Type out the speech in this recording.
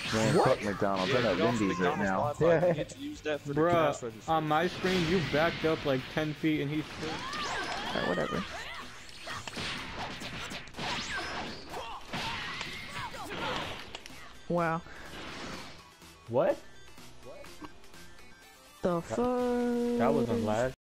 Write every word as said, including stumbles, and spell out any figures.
Man, What? fuck McDonald's. I'm Yeah, at get off Wendy's right McDonald's now. Wi-Fi. Yeah. You get to use that for the cash Bruh, register. on my screen, you backed up like ten feet and he's still... Alright, whatever. Wow. What? The fuck? That wasn't lag.